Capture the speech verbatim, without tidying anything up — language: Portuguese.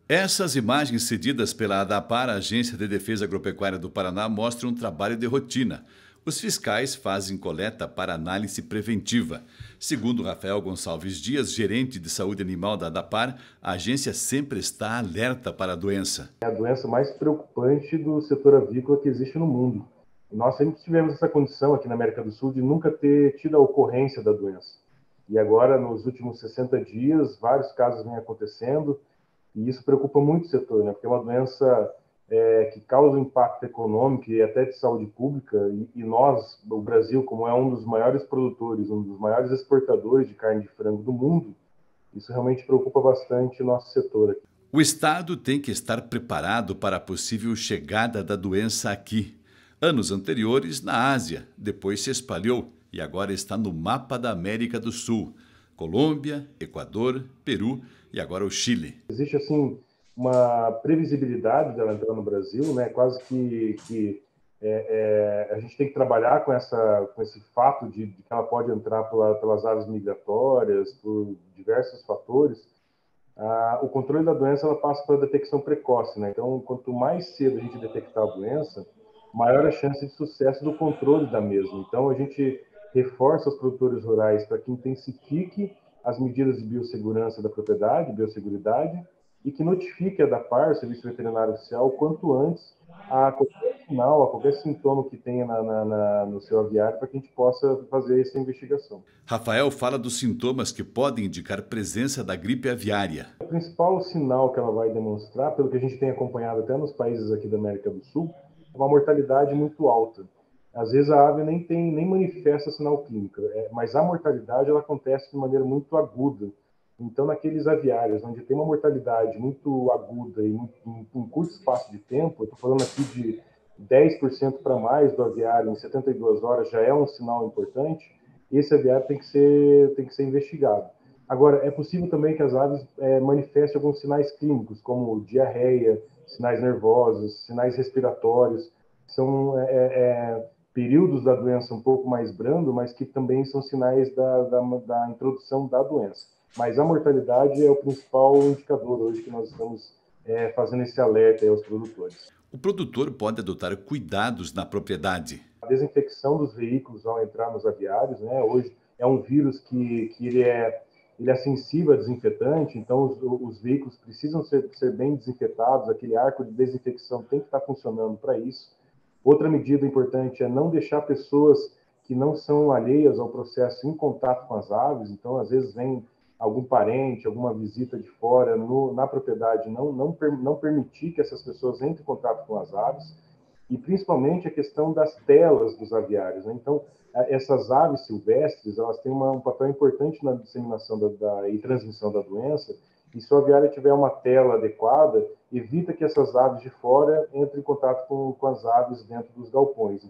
Essas imagens cedidas pela ADAPAR, a Agência de Defesa Agropecuária do Paraná, mostram um trabalho de rotina. Os fiscais fazem coleta para análise preventiva. Segundo Rafael Gonçalves Dias, gerente de saúde animal da ADAPAR, a agência sempre está alerta para a doença. É a doença mais preocupante do setor avícola que existe no mundo. Nós sempre tivemos essa condição aqui na América do Sul de nunca ter tido a ocorrência da doença. E agora, nos últimos sessenta dias, vários casos vêm acontecendo, e isso preocupa muito o setor, né? Porque é uma doença é, que causa um impacto econômico e até de saúde pública, e, e nós, o Brasil, como é um dos maiores produtores, um dos maiores exportadores de carne de frango do mundo, isso realmente preocupa bastante o nosso setor aqui. O Estado tem que estar preparado para a possível chegada da doença aqui. Anos anteriores, na Ásia, depois se espalhou e agora está no mapa da América do Sul. Colômbia, Equador, Peru e agora o Chile. Existe, assim, uma previsibilidade dela entrar no Brasil, né? Quase que, que é, é, a gente tem que trabalhar com, essa, com esse fato de, de que ela pode entrar pela, pelas aves migratórias, por diversos fatores. Ah, o controle da doença ela passa pela detecção precoce, né? Então, quanto mais cedo a gente detectar a doença, maior a chance de sucesso do controle da mesma. Então, a gente reforça os produtores rurais para que intensifique as medidas de biossegurança da propriedade, biosseguridade, e que notifique a DAPAR, o Serviço Veterinário Oficial, o quanto antes, a qualquer sinal, a qualquer sintoma que tenha na, na, na, no seu aviário, para que a gente possa fazer essa investigação. Rafael fala dos sintomas que podem indicar presença da gripe aviária. O principal sinal que ela vai demonstrar, pelo que a gente tem acompanhado até nos países aqui da América do Sul, é uma mortalidade muito alta. Às vezes a ave nem tem, nem manifesta sinal clínico, é, mas a mortalidade ela acontece de maneira muito aguda. Então, naqueles aviários onde tem uma mortalidade muito aguda e muito, em um curto espaço de tempo, eu estou falando aqui de dez por cento para mais do aviário em setenta e duas horas, já é um sinal importante, esse aviário tem que ser, tem que ser investigado. Agora, é possível também que as aves é, manifestem alguns sinais clínicos, como diarreia, sinais nervosos, sinais respiratórios. São é, é, períodos da doença um pouco mais brando, mas que também são sinais da, da, da introdução da doença. Mas a mortalidade é o principal indicador hoje que nós estamos é, fazendo esse alerta aos produtores. O produtor pode adotar cuidados na propriedade. A desinfecção dos veículos ao entrar nos aviários, né? Hoje é um vírus que, que ele é ele é sensível a desinfetante, então os, os veículos precisam ser, ser bem desinfetados, aquele arco de desinfecção tem que estar funcionando para isso. Outra medida importante é não deixar pessoas que não são alheias ao processo em contato com as aves, então às vezes vem algum parente, alguma visita de fora no, na propriedade, não, não, não permitir que essas pessoas entrem em contato com as aves, e principalmente a questão das telas dos aviários, né? Então, essas aves silvestres, elas têm uma, um papel importante na disseminação da, da, e transmissão da doença, e se o aviário tiver uma tela adequada, evita que essas aves de fora entrem em contato com, com as aves dentro dos galpões.